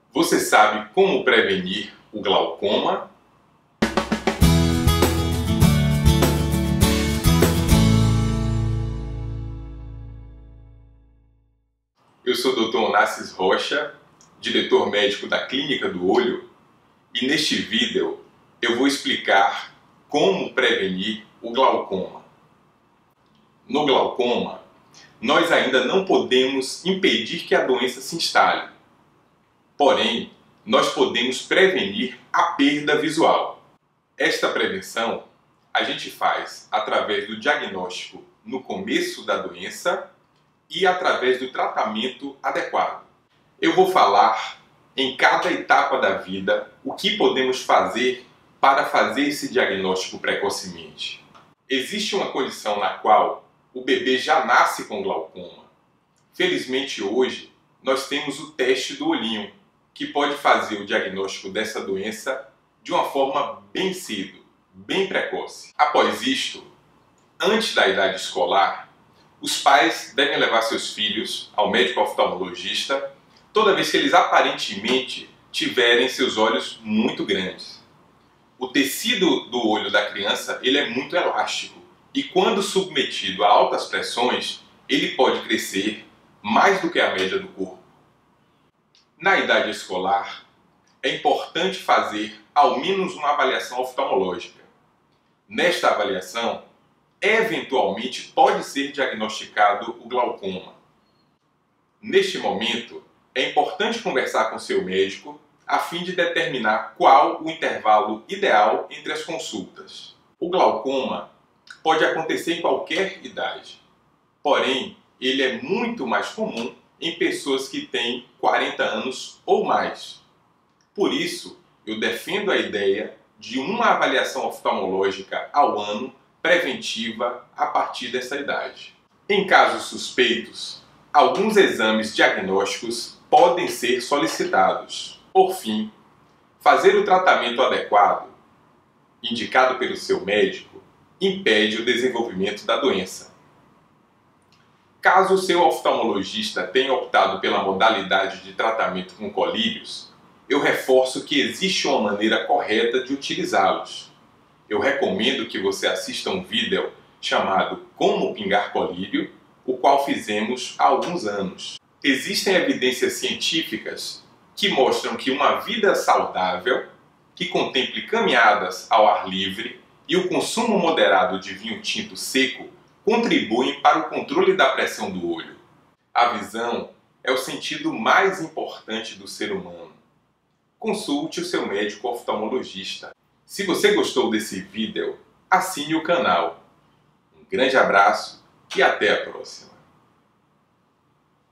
Você sabe como prevenir o glaucoma? Eu sou o Dr. Onassis Rocha, diretor médico da Clínica do Olho, e neste vídeo eu vou explicar como prevenir o glaucoma. No glaucoma, nós ainda não podemos impedir que a doença se instale. Porém, nós podemos prevenir a perda visual. Esta prevenção a gente faz através do diagnóstico no começo da doença e através do tratamento adequado. Eu vou falar em cada etapa da vida o que podemos fazer para fazer esse diagnóstico precocemente. Existe uma condição na qual o bebê já nasce com glaucoma. Felizmente hoje nós temos o teste do olhinho, que pode fazer o diagnóstico dessa doença de uma forma bem cedo, bem precoce. Após isto, antes da idade escolar, os pais devem levar seus filhos ao médico oftalmologista toda vez que eles aparentemente tiverem seus olhos muito grandes. O tecido do olho da criança ele é muito elástico e quando submetido a altas pressões, ele pode crescer mais do que a média do corpo. Na idade escolar, é importante fazer ao menos uma avaliação oftalmológica. Nesta avaliação, eventualmente pode ser diagnosticado o glaucoma. Neste momento, é importante conversar com seu médico a fim de determinar qual o intervalo ideal entre as consultas. O glaucoma pode acontecer em qualquer idade, porém, ele é muito mais comum em pessoas que têm 40 anos ou mais. Por isso, eu defendo a ideia de uma avaliação oftalmológica ao ano preventiva a partir dessa idade. Em casos suspeitos, alguns exames diagnósticos podem ser solicitados. Por fim, fazer o tratamento adequado, indicado pelo seu médico, impede o desenvolvimento da doença. Caso o seu oftalmologista tenha optado pela modalidade de tratamento com colírios, eu reforço que existe uma maneira correta de utilizá-los. Eu recomendo que você assista um vídeo chamado Como Pingar Colírio, o qual fizemos há alguns anos. Existem evidências científicas que mostram que uma vida saudável, que contemple caminhadas ao ar livre e o consumo moderado de vinho tinto seco, contribuem para o controle da pressão do olho. A visão é o sentido mais importante do ser humano. Consulte o seu médico oftalmologista. Se você gostou desse vídeo, assine o canal. Um grande abraço e até a próxima!